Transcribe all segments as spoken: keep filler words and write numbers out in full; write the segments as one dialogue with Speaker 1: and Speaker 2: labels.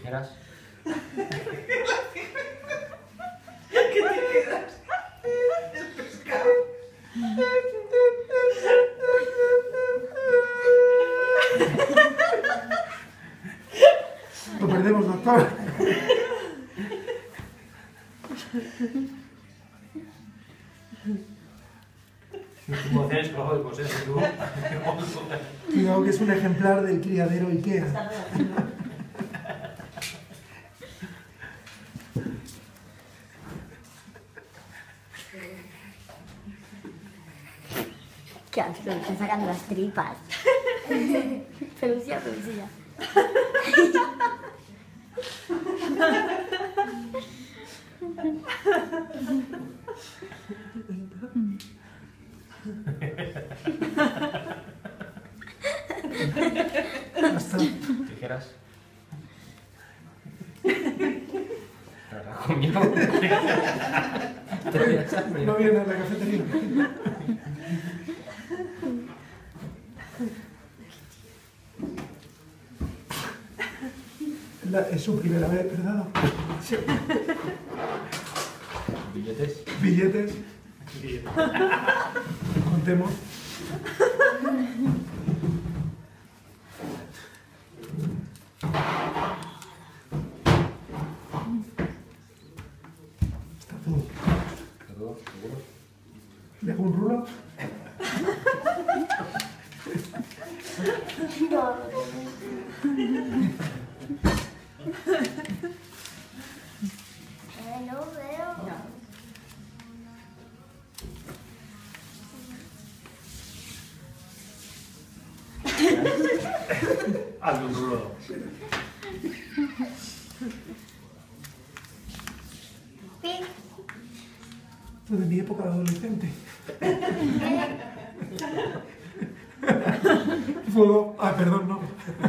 Speaker 1: tijeras.
Speaker 2: ¿Qué tijeras? El pescado.
Speaker 3: Lo perdemos, doctor.
Speaker 1: Emociones clógicos, ¿eh?
Speaker 3: Cuidado que es un ejemplar del criadero Ikea.
Speaker 4: Qué asco, me están sacando las tripas. Pelucilla, pelucilla.
Speaker 3: Hasta.
Speaker 1: Tijeras. La verdad, comiendo.
Speaker 3: No viene a la cafetería. La, es su primera vez, ¿verdad? Sí.
Speaker 1: Billetes.
Speaker 3: Billetes.
Speaker 1: Billetes.
Speaker 3: Contemos. Está todo.
Speaker 1: ¿Todo? ¿Seguro?
Speaker 3: ¿Le hago un rulo?
Speaker 4: Eh, no veo. No.
Speaker 1: Hazme un rulo.
Speaker 4: Pin.
Speaker 3: Esto de mi época de adolescente. Fuego. Ah, perdón, no.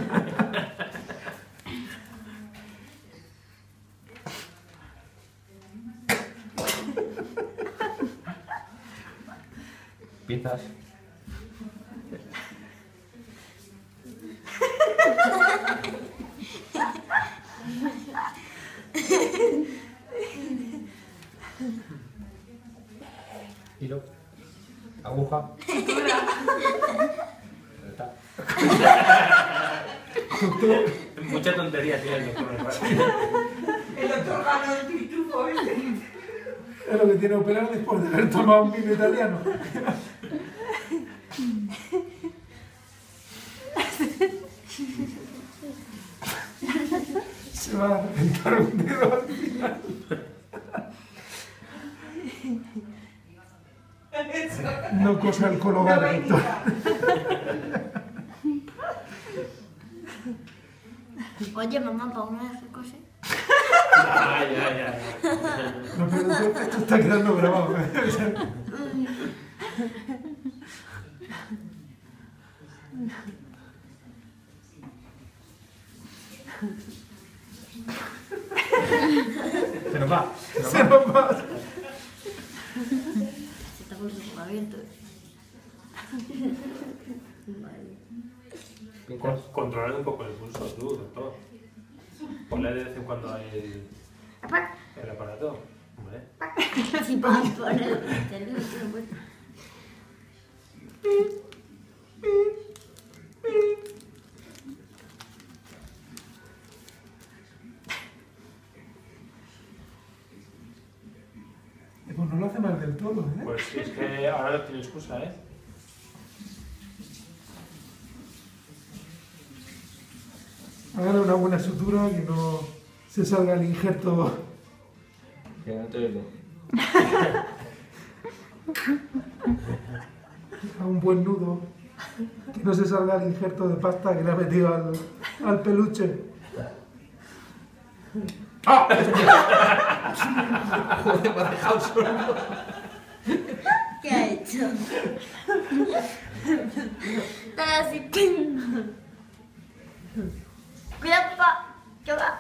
Speaker 1: Pinzas. Hilo. Aguja. Está. Mucha tontería tiene el doctor, me parece.
Speaker 2: El doctor ganó el pitufo ese.
Speaker 3: Es lo que tiene que operar después de haber tomado un vino italiano. Se va a reventar un dedo al final. No cosa el cologar,
Speaker 2: No
Speaker 3: doctor.
Speaker 4: Oye, mamá, ¿para una vez que cose?
Speaker 1: Ay, ay, ay.
Speaker 3: No, pero esto, esto está quedando grabado.
Speaker 1: Se nos va. Se nos
Speaker 3: Se
Speaker 1: va.
Speaker 3: nos va.
Speaker 4: Se está con los ojos abiertos. Vale.
Speaker 1: Pinzas.
Speaker 5: Controlar un poco el pulso tú, doctor. Ponle de vez en cuando el,
Speaker 4: Apá.
Speaker 5: el aparato. Hombre.
Speaker 4: Si puedes poner el teléfono, pues.
Speaker 3: Pues no lo hace mal del todo, ¿eh?
Speaker 5: Pues si es que ahora no tiene excusa, ¿eh?
Speaker 3: Hágale una buena sutura que no se salga el injerto.
Speaker 1: Que no te oigo.
Speaker 3: A un buen nudo. Que no se salga el injerto de pasta que le ha metido al, al peluche.
Speaker 1: ¡Ah! Joder, me ha dejado solo.
Speaker 4: ¿Qué ha hecho? Está así. Cuidado, papá. ¿Qué va?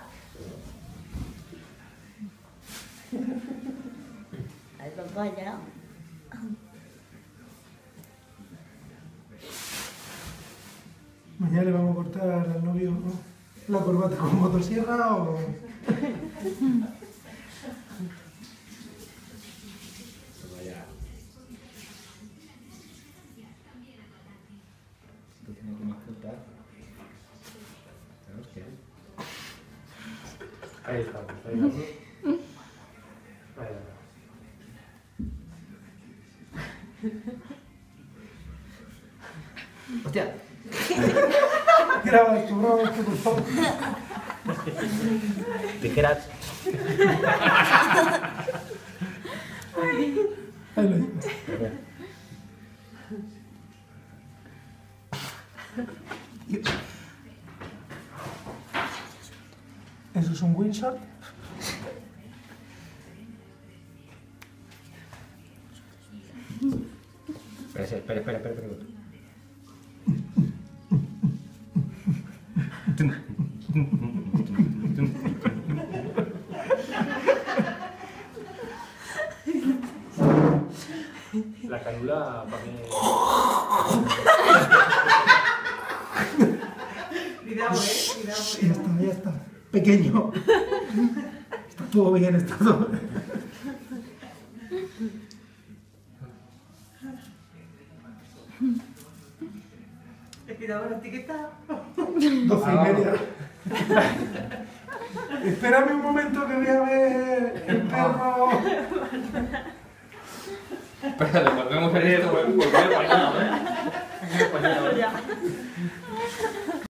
Speaker 4: Ay, papá, ya.
Speaker 3: Mañana le vamos a cortar al novio, ¿no? la corbata con motosierra o...?
Speaker 1: Vaya. Esto tiene que mascotar. Tenemos que...
Speaker 5: Ahí estamos, ahí estamos. Ahí estamos.
Speaker 1: ¡Hostia!
Speaker 3: Graba esto, graba esto, por favor.
Speaker 5: Tijeras.
Speaker 3: Ahí lo digo. ¿Eso es un windshot?
Speaker 1: Espera, espera, espera, espera, espera.
Speaker 5: La canula para mí.
Speaker 2: Cuidado, eh. Cuidado,
Speaker 3: Ya está, ya está. Pequeño. Está todo bien, está todo bien.
Speaker 2: Cuidado la etiqueta.
Speaker 3: Doce y media. Espérame un momento que voy a ver el perro.
Speaker 1: Espera, volvemos a esto.
Speaker 5: Porque me he apañado, ¿eh? Me he apañado.
Speaker 4: Ya.